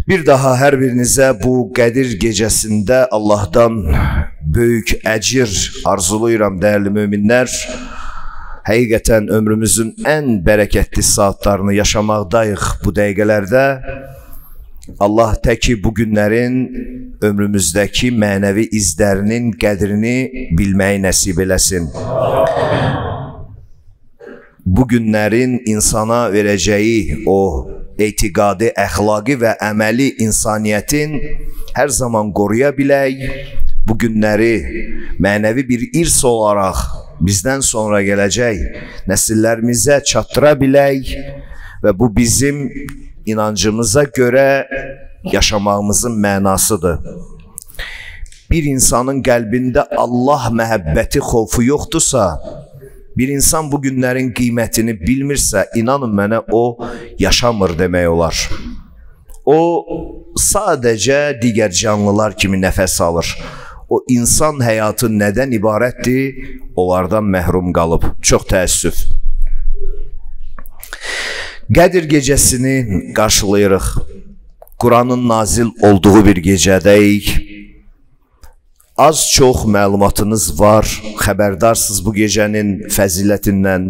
Bir daha hər birinizə bu Qədir gecəsində Allahdan böyük əcir arzuluyuram dəyərli möminlər. Həqiqətən ömrümüzün ən bərəkətli saatlarını yaşamaqdayıq bu dəqiqələrdə. Allah təki bu günlərin ömrümüzdəki mənəvi izlərinin qədrini bilməyi nəsib eləsin. Bu günlərin insana verəcəyi o etiqadi, əxlaqi və əməli insaniyyətin hər zaman qoruya bilək, bu günləri mənəvi bir irs olaraq bizdən sonra gələcək nəsillərimizə çatdıra bilək və bu bizim inancımıza görə yaşamağımızın mənasıdır. Bir insanın qəlbində Allah məhəbbəti, xofu yoxdursa, bir insan bu günlərin qiymətini bilmirsə, inanın mənə, o yaşamır demək olar. O sadəcə digər canlılar kimi nəfəs alır. O insan həyatı nədən ibarətdir? Onlardan məhrum qalıb. Çox təəssüf. Qədir gecəsini qarşılayırıq. Quranın nazil olduğu bir gecədəyik. Az çox məlumatınız var, xəbərdarsınız bu gecənin fəzilətindən.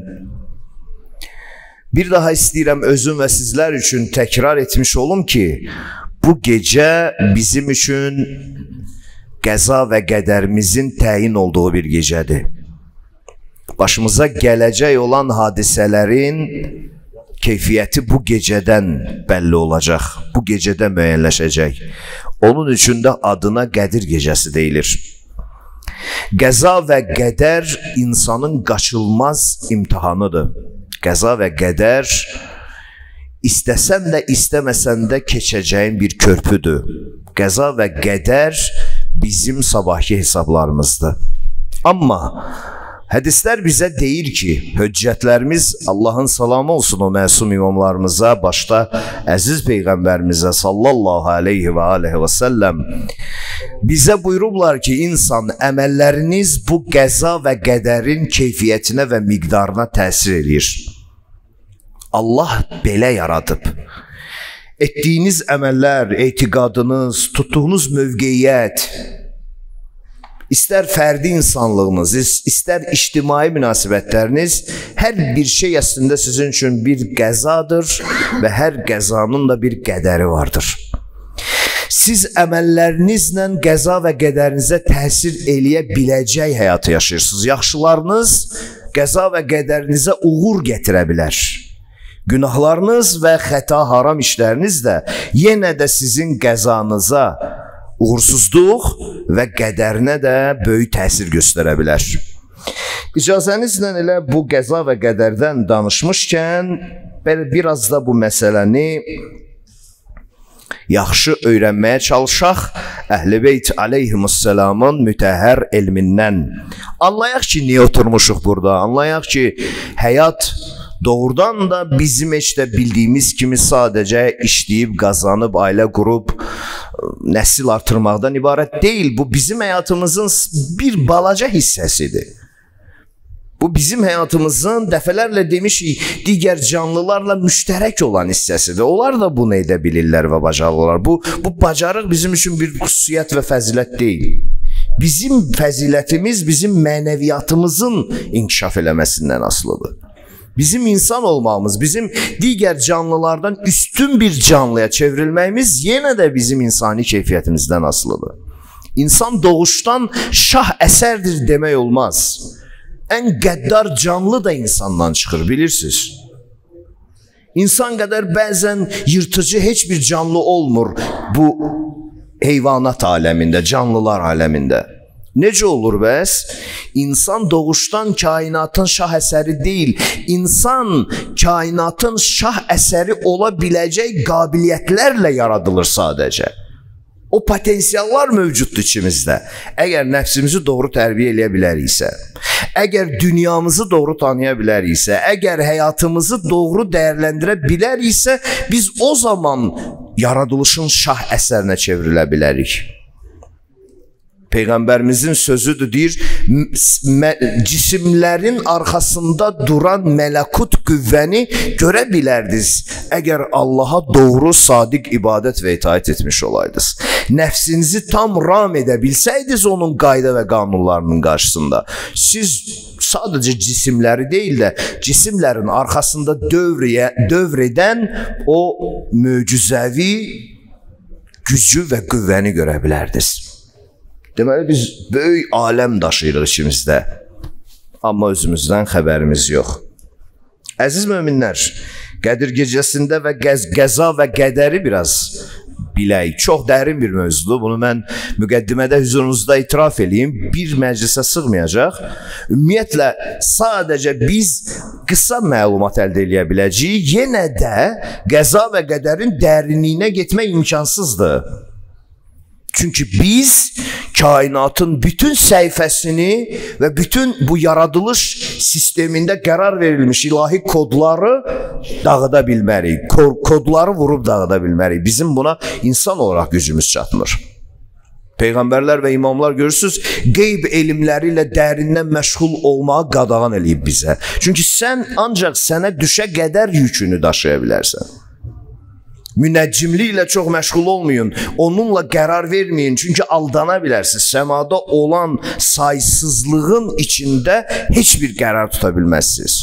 Bir daha istəyirəm özüm və sizlər üçün təkrar etmiş olum ki, bu gecə bizim üçün qəza və qədərimizin təyin olduğu bir gecədir. Başımıza gələcək olan hadisələrin keyfiyyəti bu gecədən bəlli olacaq, bu gecədə müəyyənləşəcək. Onun üçün də adına Qədir gecəsi deyilir. Qəza və qədər insanın qaçılmaz imtihanıdır. Qəza və qədər istəsən də istəməsən də keçəcəyin bir körpüdür. Qəza və qədər bizim sabahki hesablarımızdır. Amma hədislər bizə deyir ki, höccətlərimiz, Allahın salamı olsun o məsum imamlarımıza, başda əziz Peyğəmbərimizə sallallahu aleyhi və aleyhi və səlləm, bizə buyurublar ki, insan əməlləriniz bu qəza və qədərin keyfiyyətinə və miqdarına təsir edir. Allah belə yaradıb. Etdiyiniz əməllər, etiqadınız, tutduğunuz mövqeyiyyət, İstər fərdi insanlığınız, istər ictimai münasibətləriniz, hər bir şey əslində sizin üçün bir qəzadır və hər qəzanın da bir qədəri vardır. Siz əməllərinizlə qəza və qədərinizə təsir eləyə biləcək həyatı yaşayırsınız. Yaxşılarınız qəza və qədərinizə uğur gətirə bilər. Günahlarınız və xəta haram işləriniz də yenə də sizin qəzanıza uğursuzluq və qədərinə də böyük təsir göstərə bilər. İcazənizlə elə bu qəza və qədərdən danışmışkən, biraz da bu məsələni yaxşı öyrənməyə çalışaq. Əhl-i Beyt aleyhimussalamın mütəhhər elmindən. Anlayaq ki, niyə oturmuşuq burada? Anlayaq ki, həyat doğrudan da bizim heç də bildiyimiz kimi sadəcə işləyib, qazanıb, ailə qurub, nəsil artırmaqdan ibarət deyil. Bu bizim həyatımızın bir balaca hissəsidir. Bu bizim həyatımızın dəfələrlə demişik, digər canlılarla müştərək olan hissəsidir. Onlar da bunu edə bilirlər və bacarırlar. Bu bacarıq bizim üçün bir xüsusiyyət və fəzilət deyil. Bizim fəzilətimiz bizim mənəviyyatımızın inkişaf eləməsindən asılıdır. Bizim insan olmağımız, bizim digər canlılardan üstün bir canlıya çevrilməyimiz yenə də bizim insani keyfiyyətimizdən asılıdır. İnsan doğuşdan şah əsərdir demək olmaz. Ən qəddar canlı da insandan çıxır, bilirsiniz. İnsan qədər bəzən yırtıcı heç bir canlı olmur bu heyvanat aləmində, canlılar aləmində. Necə olur bəs? İnsan doğuşdan kainatın şah əsəri deyil. İnsan kainatın şah əsəri ola biləcək qabiliyyətlərlə yaradılır sadəcə. O potensiallar mövcuddur içimizdə. Əgər nəfsimizi doğru tərbiyə eləyə biləriksə, əgər dünyamızı doğru tanıya biləriksə, əgər həyatımızı doğru dəyərləndirə biləriksə, biz o zaman yaradılışın şah əsərinə çevrilə bilərik. Peyğəmbərimizin sözüdür, deyir, cisimlərin arxasında duran mələkut qüvvəni görə bilərdiniz, əgər Allaha doğru, sadiq ibadət və itaət etmiş olaydınız. Nəfsinizi tam ram edə bilsəydiniz onun qayda və qanunlarının qarşısında, siz sadəcə cisimləri deyil də, cisimlərin arxasında dövr edən o möcüzəvi gücü və qüvvəni görə bilərdiniz. Deməli, biz böyük aləm daşıyırıq içimizdə, amma özümüzdən xəbərimiz yox. Əziz möminlər, Qədir gecəsində və qəza və qədəri biraz bilək. Çox dərin bir mövzudur. Bunu mən müqəddimədə huzurunuzda itiraf edeyim. Bir məclisə sığmayacaq. Ümumiyyətlə, sadəcə biz qısa məlumat əldə edə biləcəyik. Yenə də qəza və qədərin dərinliyinə getmək imkansızdır. Çünki biz kainatın bütün səhifəsini və bütün bu yaradılış sistemində qərar verilmiş ilahi kodları dağıda bilmərik. Kodları vurub dağıda bilmərik. Bizim buna insan olaraq gücümüz çatmır. Peyğəmbərlər və imamlar görürsünüz, qeyb elmləri ilə dərindən məşğul olmağa qadağan eləyib bizə. Çünki sən ancaq sənə düşə qədər yükünü daşıya bilərsən. Münəccimlik ilə çox məşğul olmayın, onunla qərar verməyin, çünki aldana bilərsiniz. Səmada olan saysızlığın içində heç bir qərar tuta bilməzsiniz.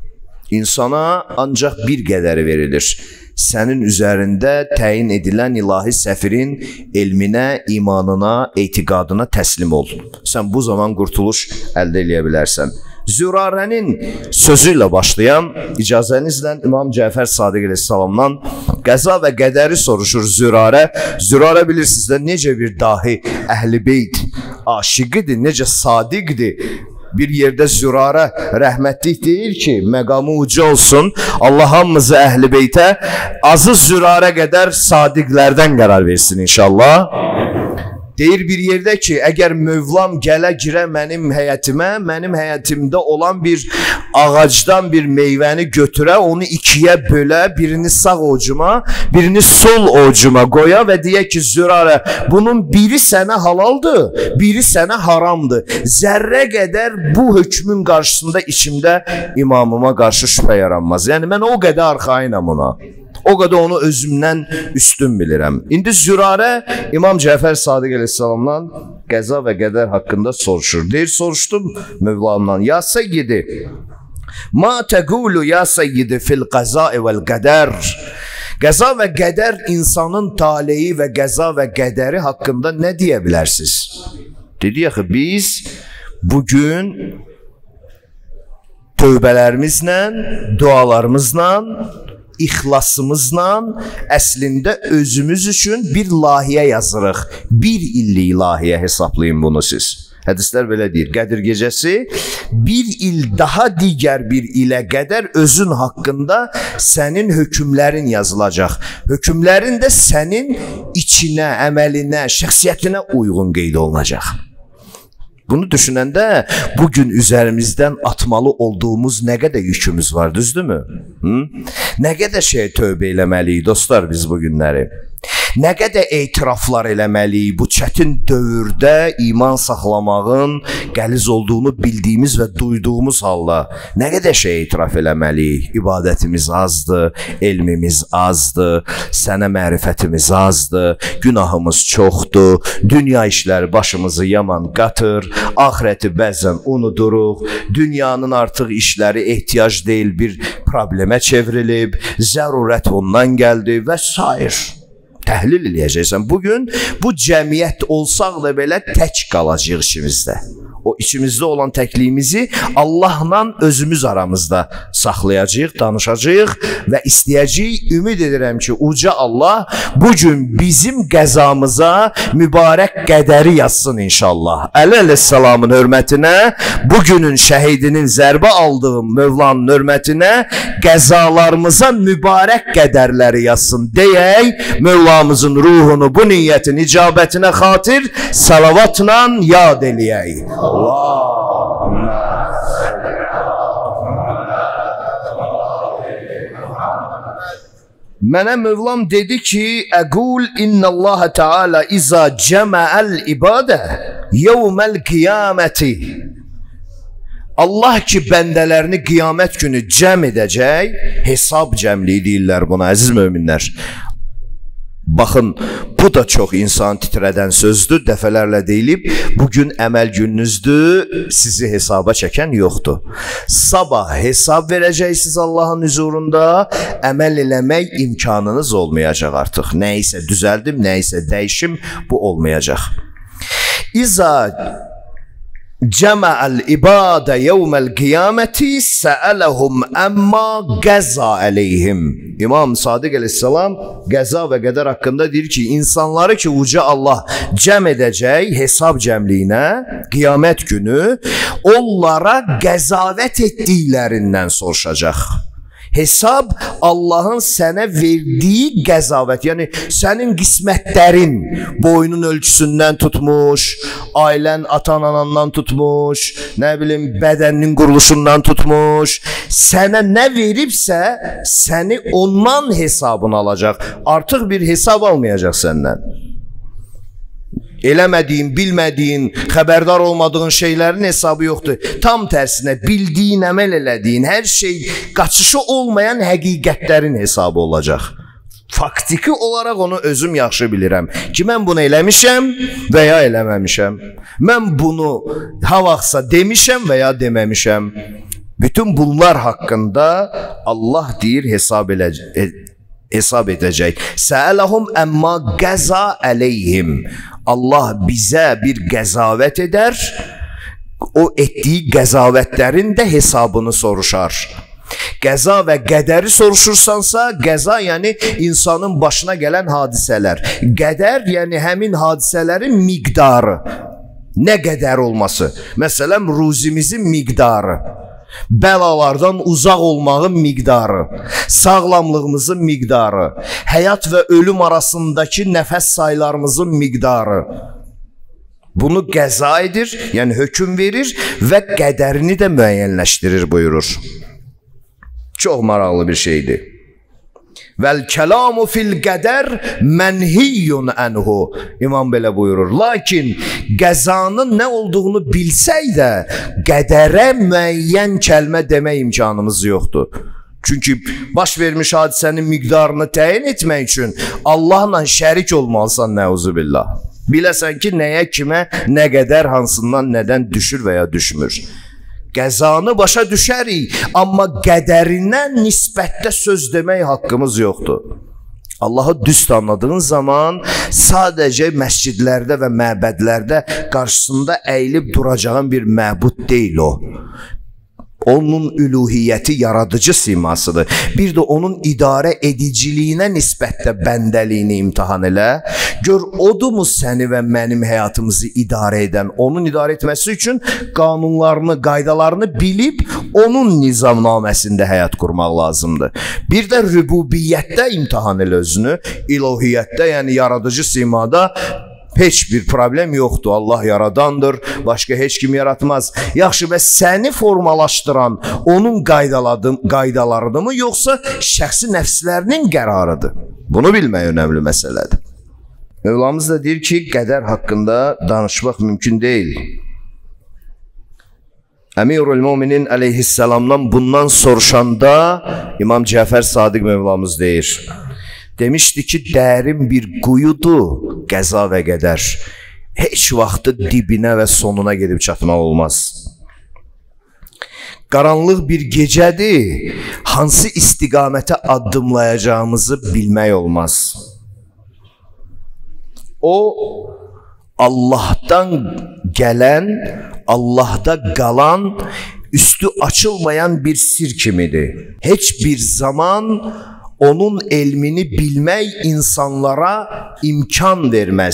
İnsana ancaq bir qədəri verilir. Sənin üzərində təyin edilən ilahi səfirin elminə, imanına, etiqadına təslim ol. Sən bu zaman qurtuluş əldə edə bilərsən. Zürarənin sözü ilə başlayan, icazənizlə İmam Cəfər Sadiq əleyhissalamdan qəza və qədəri soruşur Zürarə. Zürarə bilirsiniz də necə bir dahi əhl-i beyt aşiqidir, necə sadiqdir. Bir yerdə Zürarə rəhmətlik deyir ki, məqamı uca olsun, Allah hamımızı əhl-i beytə azı Zürarə qədər sadiqlərdən qərar versin inşallah. Deyir bir yerdə ki, əgər Mövlam gələ girə mənim həyətimə, mənim həyətimdə olan bir ağacdan bir meyvəni götürə, onu ikiyə bölə, birini sağ ovucuma, birini sol ovucuma qoya və deyə ki, Zürarə, bunun biri sənə halaldır, biri sənə haramdır. Zərrə qədər bu hökmün qarşısında içimdə imamıma qarşı şübhə yaranmaz. Yəni, mən o qədər arxayınam ona. O qədər onu özümdən üstün bilirəm. İndi Zürarə İmam Cəfər Sadiq əleyhissalamdan qəza və qədər haqqında soruşur. Deyir, soruşdum Mövlamdan. Ya Seyyidi, ma təqulu ya Seyyidi fil qəzai vəl qədər. Qəza və qədər insanın taleyi və qəza və qədəri haqqında nə deyə bilərsiniz? Dedi, yaxı, biz bugün tövbələrimizlə, dualarımızla, İxlasımızla əslində özümüz üçün bir layihə yazırıq. Bir illik layihə hesablayın bunu siz. Hədislər belə deyir. Qədir gecəsi bir il daha digər bir ilə qədər özün haqqında sənin hökmlərin yazılacaq. Hökmlərin də sənin içinə, əməlinə, şəxsiyyətinə uyğun qeyd olunacaq. Bunu düşünəndə bugün üzərimizdən atmalı olduğumuz nə qədər yükümüz var, düzdürmü? Nə qədər şey tövbə eləməliyik dostlar biz bu günləri? Nə qədər etiraflar eləməliyik bu çətin dövrdə iman saxlamağın qəliz olduğunu bildiyimiz və duyduğumuz halda nə qədər şey etiraf eləməliyik? İbadətimiz azdır, elmimiz azdır, sənə mərifətimiz azdır, günahımız çoxdur, dünya işləri başımızı yaman qatır, axirəti bəzən unuduruq, dünyanın artıq işləri ehtiyac deyil bir problemə çevrilib, zərurət ondan gəldi və s. Təhlil eləyəcəksən. Bugün bu cəmiyyət olsaq da belə tək qalacaq içimizdə. O içimizdə olan təkliyimizi Allahla özümüz aramızda saxlayacaq, danışacaq və istəyəcəyik. Ümid edirəm ki, uca Allah bugün bizim qəzamıza mübarək qədəri yazsın inşallah. Əli əleyhissalamın hörmətinə, bugünün şəhidinin zərbə aldığım Mövlanın hörmətinə qəzalarımıza mübarək qədərləri yazsın deyək, Mövlamızın ruhunu bu niyyətin icabətinə xatir salavatla yad eləyək. Mənə Mövlam dedi ki, əqul innəllaha teala izə cəməəl ibadə yevmel qiyameti. Allah ki bəndələrini qiyamət günü cəm edəcək, hesab cəmliyi deyirlər buna, əziz möminlər. Baxın, bu da çox insan titrədən sözdür, dəfələrlə deyilib, bugün əməl gününüzdür, sizi hesaba çəkən yoxdur. Sabah hesab verəcəksiniz Allahın huzurunda, əməl eləmək imkanınız olmayacaq artıq. Nəyisə düzəldim, nəyisə dəyişim, bu olmayacaq. İza cəmə'əl ibadə yevməl qiyaməti səələhum əmmə qəza əleyhim. İmam Sadiq əleyhissalam qəza və qədər haqqında deyir ki, insanları ki, uca Allah cəm edəcək hesab cəmliyinə, qiyamət günü onlara qəzavət etdiklərindən soruşacaq. Hesab Allahın sənə verdiyi qəzavət, yəni sənin qismətlərin boynun ölçüsündən tutmuş, ailən atan-anandan tutmuş, nə bilim bədəninin quruluşundan tutmuş, sənə nə veribsə səni ondan hesabını alacaq. Artıq bir hesab almayacaq səndən. Eləmədiyin, bilmədiyin, xəbərdar olmadığın şeylərin hesabı yoxdur. Tam tərsinə bildiyin, əməl elədiyin, hər şey qaçışı olmayan həqiqətlərin hesabı olacaq. Faktiki olaraq onu özüm yaxşı bilirəm ki, mən bunu eləmişəm və ya eləməmişəm. Mən bunu ha vaxtsa demişəm və ya deməmişəm. Bütün bunlar haqqında Allah deyir hesab edəcək. Səələhum əmmə qəza əleyhim. Allah bizə bir qəzavət edər, o etdiyi qəzavətlərin də hesabını soruşar. Qəza və qədəri soruşursansa, qəza yəni insanın başına gələn hadisələr. Qədər yəni həmin hadisələrin miqdarı. Nə qədər olması? Məsələn, ruzimizin miqdarı. Bəlalardan uzaq olmağın miqdarı, sağlamlığımızın miqdarı, həyat və ölüm arasındakı nəfəs saylarımızın miqdarı. Bunu qəza edir, yəni hökm verir və qədərini də müəyyənləşdirir buyurur. Çox maraqlı bir şeydir. Vəl kəlamu fil qədər mənhiyyun ənhu. İmam belə buyurur. Lakin qəzanın nə olduğunu bilsək də qədərə müəyyən kəlmə demək imkanımız yoxdur. Çünki baş vermiş hadisənin miqdarını təyin etmək üçün Allahla şərik olmalısan, nəuzubillah. Biləsən ki, nəyə, kimə, nə qədər, hansından, nədən düşür və ya düşmür. Qəzanı başa düşərik, amma qədərindən nisbətdə söz demək haqqımız yoxdur. Allahı düz anladığın zaman sadəcə məscidlərdə və məbədlərdə qarşısında əyilib duracağın bir məbud deyil o. Onun üluhiyyəti yaradıcı simasıdır. Bir də onun idarə ediciliyinə nisbətdə bəndəliyini imtihan elə. Gör, odumu səni və mənim həyatımızı idarə edən, onun idarə etməsi üçün qanunlarını, qaydalarını bilib, onun nizamnaməsində həyat qurmaq lazımdır. Bir də rübubiyyətdə imtihan elə özünü, ilahiyyətdə, yəni yaradıcı simada heç bir problem yoxdur. Allah yaradandır, başqa heç kim yaratmaz. Yaxşı, və səni formalaşdıran onun qaydalarıdır mı, yoxsa şəxsi nəfslərinin qərarıdır? Bunu bilmək önəmli məsələdir. Mövlamız da deyir ki, qədər haqqında danışmaq mümkün deyil. Əmirul Müminin əleyhissalamdan bundan soruşanda İmam Cəfər Sadiq Mövlamız deyir. Demişdi ki, dərin bir quyudur qəza və qədər. Heç vaxtı dibinə və sonuna gedib çatmaq olmaz. Qaranlıq bir gecədir, hansı istiqamətə addımlayacağımızı bilmək olmaz. O, Allahdan gələn, Allahda qalan, üstü açılmayan bir sir kimidir. Heç bir zaman onun elmini bilmək insanlara imkan verməz.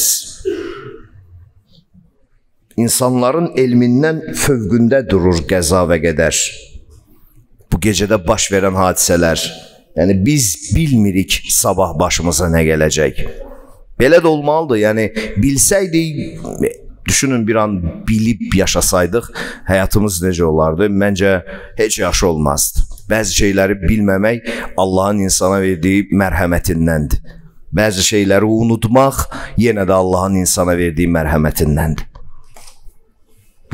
İnsanların elmindən fövqündə durur qəza və qədər. Bu gecədə baş verən hadisələr. Yəni biz bilmirik sabah başımıza nə gələcək. Belə də olmalıdır. Yəni bilsəydik, düşünün bir an bilib yaşasaydıq, həyatımız necə olardı? Məncə heç yaxşı olmazdı. Bəzi şeyləri bilməmək Allahın insana verdiyi mərhəmətindəndir. Bəzi şeyləri unutmaq yenə də Allahın insana verdiyi mərhəmətindəndir.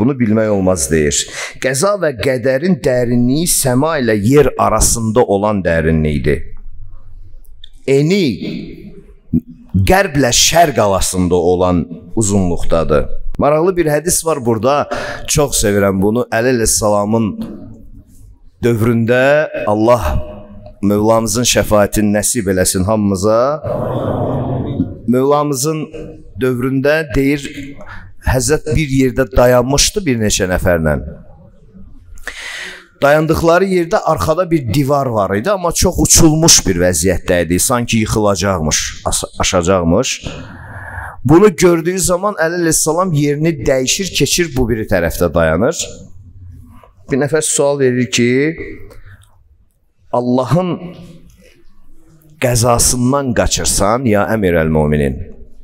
Bunu bilmək olmaz deyir. Qəza və qədərin dərinliyi səma ilə yer arasında olan dərinlikdir. Eni qərblə şərq arasında olan uzunluqdadır. Maraqlı bir hədis var burada. Çox sevirəm bunu. Əli əleyhissalamın dövründə Allah Mövlamızın şəfaətini nəsib eləsin hamımıza. Mövlamızın dövründə deyir, Həzrət bir yerdə dayanmışdı bir neçə nəfərlə. Dayandıqları yerdə arxada bir divar var idi, amma çox uçulmuş bir vəziyyətdə idi. Sanki yıxılacaqmış, aşacaqmış. Bunu gördüyü zaman Əli əleyhissalam yerini dəyişir, keçir bu biri tərəfdə dayanır. Bir nəfər sual verir ki, Allahın qəzasından qaçırsan, ya əmir-əl-müminin.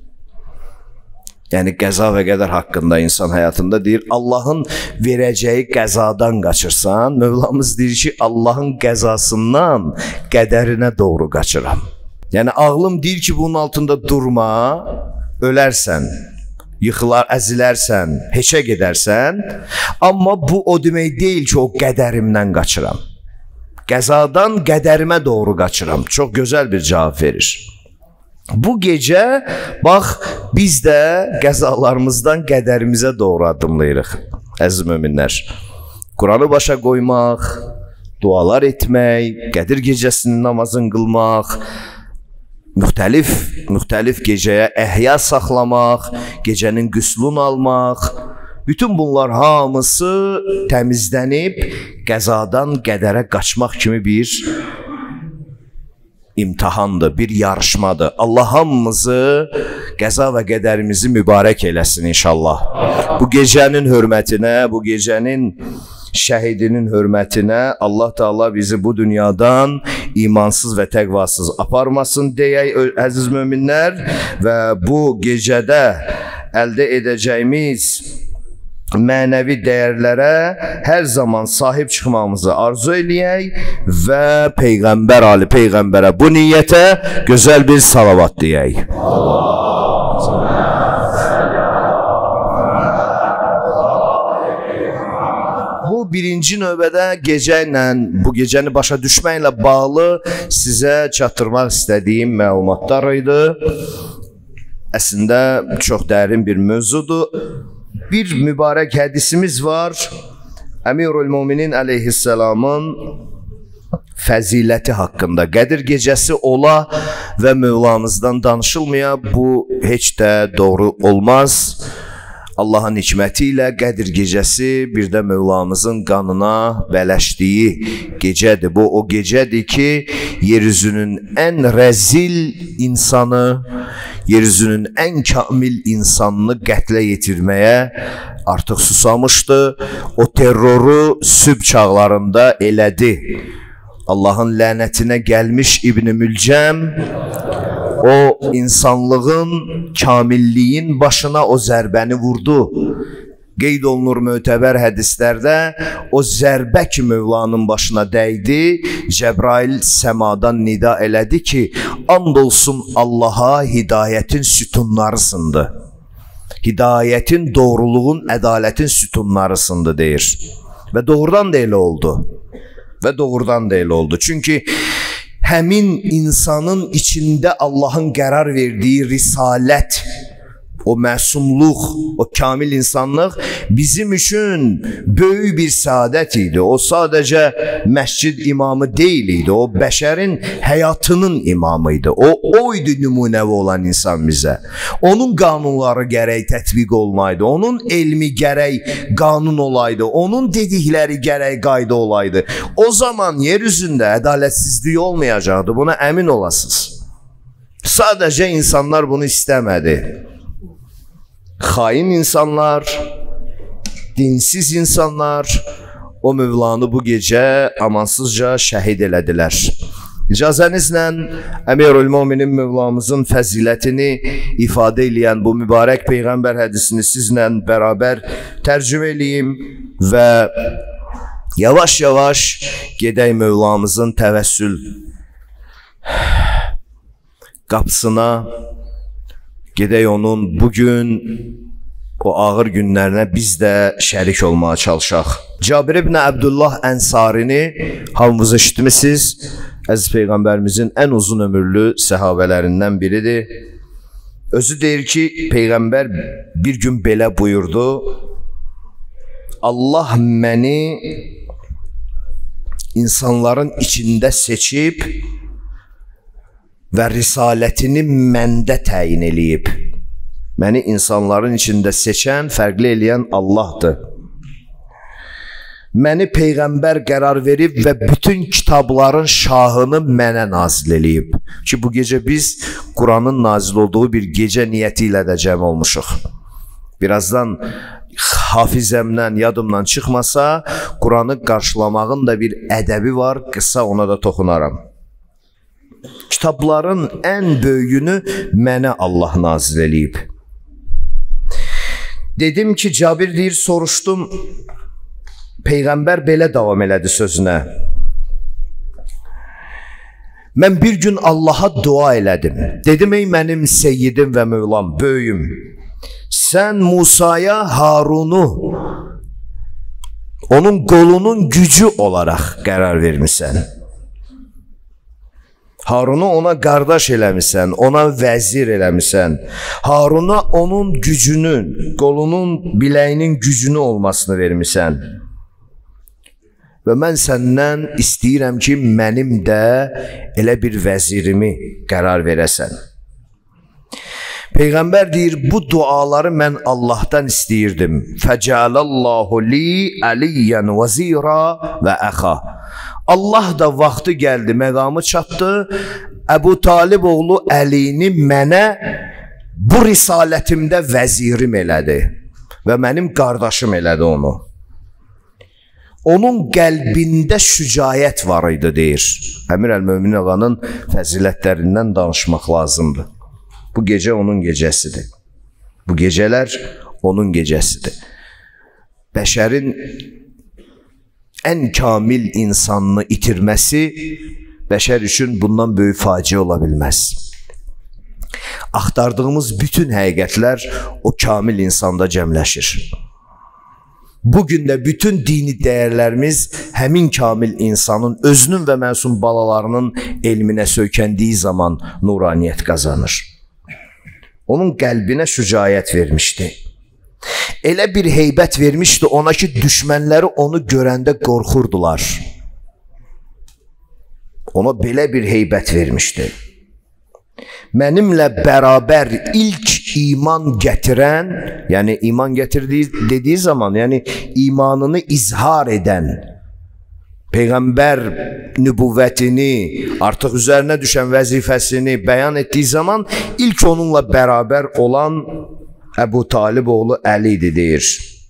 Yəni qəza və qədər haqqında insan həyatında deyir, Allahın verəcəyi qəzadan qaçırsan, Mövlamız deyir ki, Allahın qəzasından qədərinə doğru qaçıram. Yəni ağlım deyir ki, bunun altında durma, ölərsən, yıxılar, əzilərsən, heçə gedərsən, amma bu o demək deyil ki, o qədərimdən qaçıram. Qəzadan qədərimə doğru qaçıram. Çox gözəl bir cavab verir. Bu gecə, bax, biz də qəzalarımızdan qədərimizə doğru addımlayırıq, əziz möminlər. Quranı başa qoymaq, dualar etmək, Qədir gecəsinin namazını qılmaq, müxtəlif gecəyə əhya saxlamaq, gecənin qüslunu almaq, bütün bunlar hamısı təmizlənib qəzadan qədərə qaçmaq kimi bir imtahandır, bir yarışmadır. Allah hamımızı qəza və qədərimizi mübarək eləsin inşallah. Bu gecənin hörmətinə, bu gecənin şəhidinin hörmətinə Allah Teala bizi bu dünyadan imansız və təqvasız aparmasın deyək, əziz möminlər, və bu gecədə əldə edəcəyimiz mənəvi dəyərlərə hər zaman sahib çıxmamızı arzu eləyək və Peyğəmbər, Ali Peyğəmbərə bu niyyətə gözəl bir salavat deyək. Bu birinci növbədə gecə ilə, bu gecəni başa düşməklə bağlı sizə çatdırmaq istədiyim məlumatlar idi. Əslində çox dərin bir mövzudur. Bir mübarək hədisimiz var. Əmirül-Müminin əleyhissalamın fəziləti haqqında. Qədir gecəsi ola və Mövlamızdan danışılmaya, bu heç də doğru olmaz. Allahın hikməti ilə Qədir gecəsi bir də Mövlamızın qanına bələşdiyi gecədir. Bu o gecədir ki, yeryüzünün ən rəzil insanı, yeryüzünün ən kamil insanını qətlə yetirməyə artıq susamışdı. O terroru sübh çağlarında elədi. Allahın lənətinə gəlmiş İbn-i Mülcəm, o insanlığın, kamilliyin başına o zərbəni vurdu. Qeyd olunur mötəbər hədislərdə, o zərbə ki Mövlanın başına dəydi, Cəbrail səmadan nida elədi ki, and olsun Allaha hidayətin sütunlarısındı. Hidayətin, doğruluğun, ədalətin sütunlarısındı deyir. Və doğrudan da elə oldu. Və doğrudan da elə oldu. Çünki həmin insanın içində Allahın qərar verdiyi risalət, o məsumluq, o kamil insanlıq bizim üçün böyük bir saadət idi. O sadəcə məscid imamı deyil idi. O bəşərin həyatının imamı idi. O idi nümunəvi olan insan bizə. Onun qanunları gərək tətbiq olmaydı. Onun elmi gərək qanun olaydı. Onun dedikləri gərək qayda olaydı. O zaman yeryüzündə ədalətsizlik olmayacaqdı. Buna əmin olasınız. Sadəcə insanlar bunu istəmədi. Xain insanlar, dinsiz insanlar o Mövlanı bu gecə amansızca şəhid elədilər. İcazənizlə Əmirül-Müminin Mövlamızın fəzilətini ifadə eləyən bu mübarək Peyğəmbər hədisini sizlə bərabər tərcümə eləyim və yavaş-yavaş gedək Mövlamızın təvəssül qapısına, gedək onun bugün o ağır günlərinə biz də şərik olmağa çalışaq. Cabir ibn Abdullah Ensarini hamımız eşitmisiniz. Əziz Peyğəmbərimizin ən uzun ömürlü səhabələrindən biridir. Özü deyir ki, Peyğəmbər bir gün belə buyurdu: Allah məni insanların içində seçib və risalətini məndə təyin eləyib. Məni insanların içində seçən, fərqli eləyən Allahdır. Məni Peyğəmbər qərar verib və bütün kitabların şahını mənə nazil eləyib. Ki, bu gecə biz Quranın nazil olduğu bir gecə niyyəti ilə də cəm olmuşuq. Birazdan hafizəmdən, yadımdan çıxmasa, Quranı qarşılamağın da bir ədəbi var, qısa ona da toxunaram. Kitabların ən böyüyünü mənə Allah nazil eləyib. Dedim ki, Cabir deyir, soruşdum, Peyğəmbər belə davam elədi sözünə. Mən bir gün Allaha dua elədim. Dedim, ey mənim seyyidim və mövlam, böyüyüm, sən Musaya Harunu onun qolunun gücü olaraq qərar vermişsən. Harunu ona qardaş eləmişsən, ona vəzir eləmişsən. Haruna onun gücünün, qolunun, biləyinin gücünü olmasını vermişsən. Və mən səndən istəyirəm ki, mənim də elə bir vəzirimi qərar verəsən. Peyğəmbər deyir, bu duaları mən Allahdan istəyirdim. Fəcəlallahu li əliyyən vəzira və əxa. Allah da vaxtı gəldi, məqamı çatdı. Əbu Talib oğlu Əlini mənə bu risalətimdə vəzirim elədi və mənim qardaşım elədi onu. Onun qəlbində şücayət var idi, deyir. Əmir Əl-Möminin ağanın fəzilətlərindən danışmaq lazımdır. Bu gecə onun gecəsidir. Bu gecələr onun gecəsidir. Bəşərin ən kamil insanını itirməsi bəşər üçün bundan böyük faciə ola bilməz. Axtardığımız bütün həqiqətlər o kamil insanda cəmləşir. Bugün də bütün dini dəyərlərimiz həmin kamil insanın özünün və məsum balalarının elminə söykəndiyi zaman nuraniyyət qazanır. Onun qəlbinə şücayət vermişdi. Elə bir heybət vermişdi ona ki, düşmənləri onu görəndə qorxurdular. Ona belə bir heybət vermişdi. Mənimlə bərabər ilk iman gətirən, yəni iman gətirdiyi dediyi zaman, yəni imanını izhar edən, Peyğəmbər nübüvvətini, artıq üzərinə düşən vəzifəsini bəyan etdiyi zaman ilk onunla bərabər olan Əbu Talib oğlu Əlidir, deyir.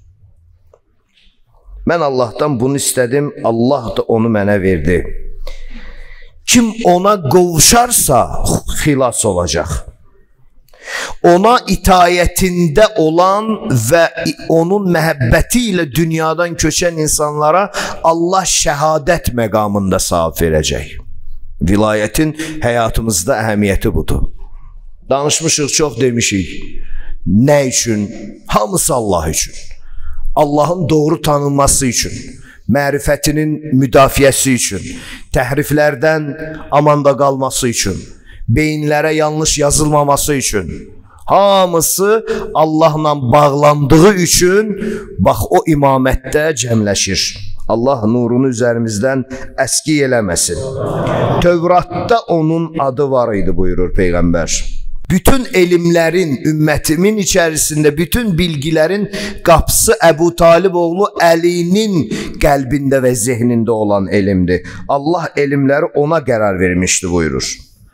Mən Allahdan bunu istədim, Allah da onu mənə verdi. Kim ona qovuşarsa xilas olacaq. Ona itayətində olan və onun məhəbbəti ilə dünyadan köçən insanlara Allah şəhadət məqamında savab verəcək. Vilayətin həyatımızda əhəmiyyəti budur. Danışmışıq, çox demişik. Nə üçün? Hamısı Allah üçün. Allahın doğru tanınması üçün, mərifətinin müdafiəsi üçün, təhriflərdən amanda qalması üçün, beyinlərə yanlış yazılmaması üçün, hamısı Allahla bağlandığı üçün bax o imamətdə cəmləşir. Allah nurunu üzerimizdən əski eləməsin. Tövratda onun adı var idi, buyurur Peyğəmbər. Bütün elmlərin, ümmətimin içərisində bütün bilgilərin qapısı Əbu Talib oğlu Əlinin qəlbində və zehnində olan elmdir. Allah elmləri ona qərar vermişdi, buyurur.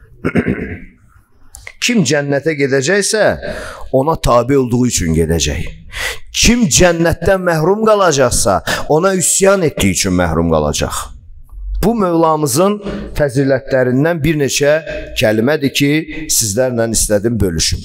Kim cənnətə gedəcəksə, ona tabi olduğu üçün gedəcək. Kim cənnətdən məhrum qalacaqsa, ona üsyan etdiyi üçün məhrum qalacaq. Bu Mövlamızın fəzilətlərindən bir neçə kəlmədir ki, sizlərlə istədim bölüşüm.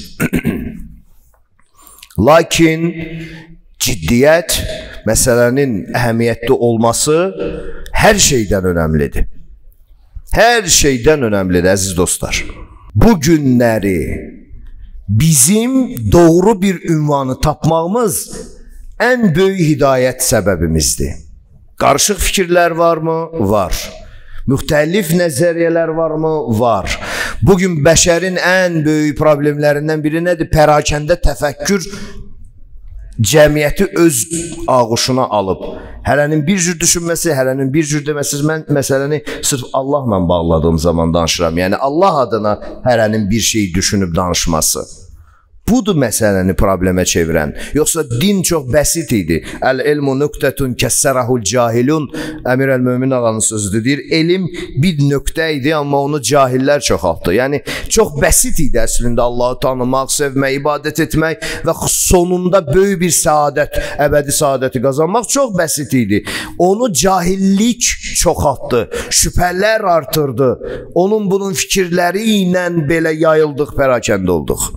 Lakin ciddiyyət, məsələnin əhəmiyyətli olması hər şeydən önəmlidir. Hər şeydən önəmlidir, əziz dostlar. Bu günləri bizim doğru bir ünvanı tapmağımız en böyük hidayət səbəbimizdir. Qarışıq fikirlər varmı? Var. Müxtəlif nəzəriyyələr varmı? Var. Bugün bəşərin ən böyük problemlərindən biri nədir? Pərakəndə təfəkkür cəmiyyəti öz ağuşuna alıb. Hərənin bir cür düşünməsi, hərənin bir cür deməsi. Mən məsələni sırf Allahla bağladığım zaman danışıram. Yəni Allah adına hərənin bir şey düşünüb danışması. Budur məsələni problemə çevirən. Yoxsa din çox bəsit idi. Əl-ilmu nöqtətun kəssərəhul cahilun. Əmir əl-Mömin ağanın sözüdür. Deyir, elm bir nöqtə idi, amma onu cahillər çoxaltdı. Yəni, çox bəsit idi əslində Allahı tanımaq, sevmək, ibadət etmək və sonunda böyük bir səadət, əbədi səadəti qazanmaq çox bəsit idi. Onu cahillik çoxaltdı, şübhələr artırdı. Onun bunun fikirləri ilə belə yayıldıq, pərakəndə olduq.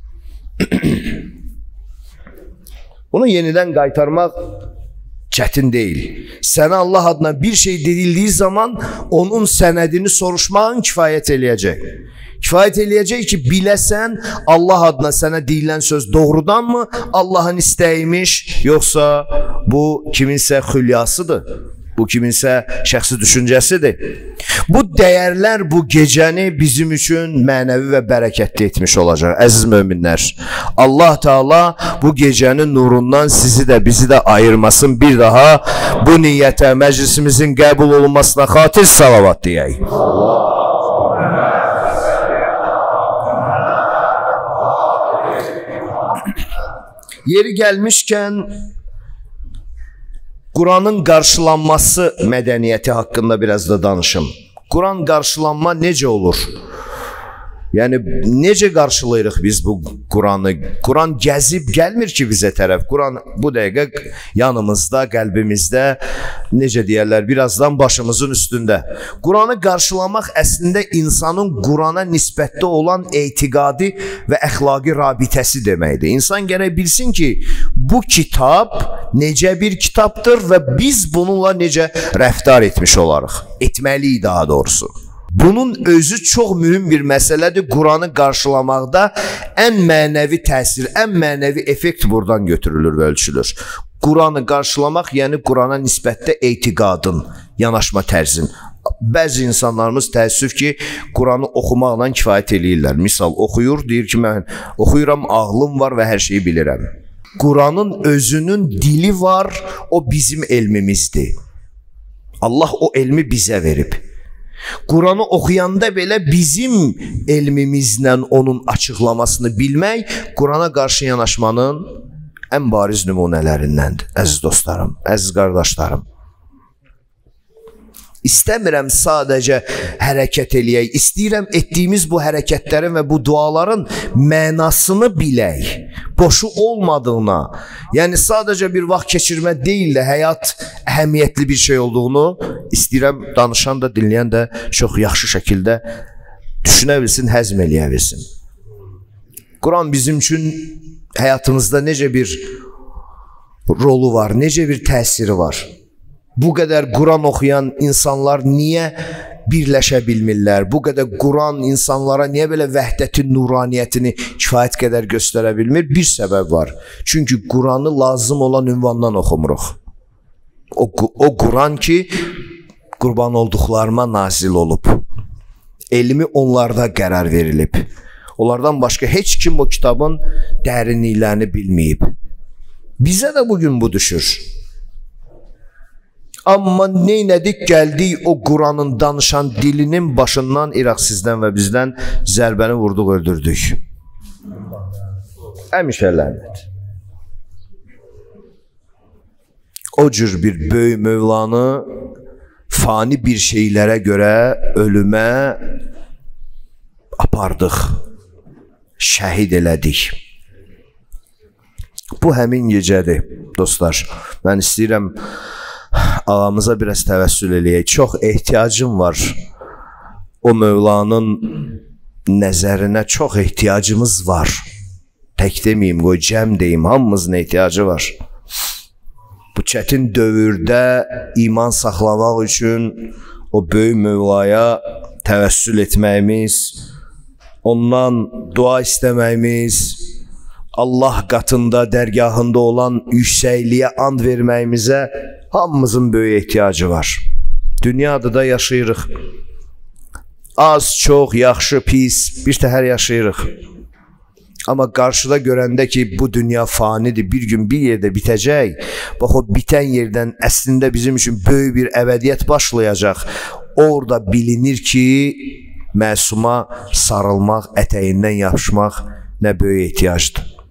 Bunu yenidən qaytarmaq çətin deyil. Sənə Allah adına bir şey dedildiyi zaman onun sənədini soruşmağın kifayət eləyəcək. Kifayət eləyəcək ki, biləsən Allah adına sənə deyilən söz doğrudanmı, Allahın istəyimiş, yoxsa bu kiminsə xülyasıdır, bu kiminsə şəxsi düşüncəsidir. Bu dəyərlər bu gecəni bizim üçün mənəvi və bərəkətli etmiş olacaq. Əziz möminlər, Allah Teala bu gecənin nurundan sizi də bizi də ayırmasın. Bir daha bu niyyətə məclisimizin qəbul olunmasına xatir salavat deyək. Yeri gəlmişkən Quranın qarşılanması mədəniyyəti haqqında biraz da danışım. Quran qarşılanma necə olur? Yəni, necə qarşılayırıq biz bu Quranı? Quran gəzib gəlmir ki bizə tərəf. Quran bu dəqiqə yanımızda, qəlbimizdə, necə deyərlər, birazdan başımızın üstündə. Quranı qarşılamaq əslində insanın Qurana nisbətdə olan etiqadi və əxlaqi rabitəsi deməkdir. İnsan gərək bilsin ki, bu kitab necə bir kitabdır və biz bununla necə rəftar etmiş olarıq. Etməliyik daha doğrusu. Bunun özü çox mühüm bir məsələdir. Quranı qarşılamaqda ən mənəvi təsir, ən mənəvi effekt buradan götürülür və ölçülür. Quranı qarşılamaq, yəni Qurana nisbətdə etiqadın, yanaşma tərzin. Bəzi insanlarımız təəssüf ki, Quranı oxumaqla kifayət eləyirlər. Misal, oxuyur, deyir ki, mən oxuyuram, ağlım var və hər şeyi bilirəm. Quranın özünün dili var, o bizim elmimizdir. Allah o elmi bizə verib. Quranı oxuyanda belə bizim elmimizlə onun açıqlamasını bilmək Qurana qarşı yanaşmanın ən bariz nümunələrindəndir. Əziz dostlarım, əziz qardaşlarım. İstəmirəm sadəcə hərəkət eləyək, istəyirəm etdiyimiz bu hərəkətlərin və bu duaların mənasını bilək, boşu olmadığına, yəni sadəcə bir vaxt keçirmə deyil də həyat əhəmiyyətli bir şey olduğunu istəyirəm danışan da, dinləyən də çox yaxşı şəkildə düşünə bilsin, həzm eləyə bilsin. Quran bizim üçün həyatımızda necə bir rolu var, necə bir təsiri var. Bu qədər Quran oxuyan insanlar niyə birləşə bilmirlər? Bu qədər Quran insanlara niyə belə vəhdətin nuraniyyətini kifayət qədər göstərə bilmir? Bir səbəb var. Çünki Quranı lazım olan ünvandan oxumuruq. O Quran ki, qurban olduqlarıma nazil olub. Elmi onlarda qərar verilib. Onlardan başqa heç kim o kitabın dərinliklərini bilməyib. Bizə də bugün bu düşür. Amma neynədik, gəldik o Quranın danışan dilinin başından İraq sizdən və bizdən zərbəni vurduq, öldürdük. Həmişə lənət. O cür bir böyük Mövlanı fani bir şeylərə görə ölümə apardıq, şəhid elədik. Bu həmin gecədir, dostlar. Mən istəyirəm ağamıza biraz təvəssül eləyək. Çox ehtiyacım var. O Mövlanın nəzərinə çox ehtiyacımız var. Tək deməyim, qoy cəm deyim, hamımızın ehtiyacı var. Bu çətin dövrdə iman saxlamaq üçün o böyük Mövlaya təvəssül etməyimiz ondan dua istəməyimiz, Allah qatında, dərgahında olan yüksəkliyə and verməyimizə hamımızın böyük ehtiyacı var. Dünyada da yaşayırıq. Az, çox, yaxşı, pis, bir təhər yaşayırıq. Amma qarşıda görəndə ki, bu dünya fanidir, bir gün bir yerdə bitəcək, bax o bitən yerdən əslində bizim üçün böyük bir əbədiyyət başlayacaq. Orada bilinir ki, məsuma sarılmaq, ətəyindən yapışmaq nə böyük ehtiyacdır.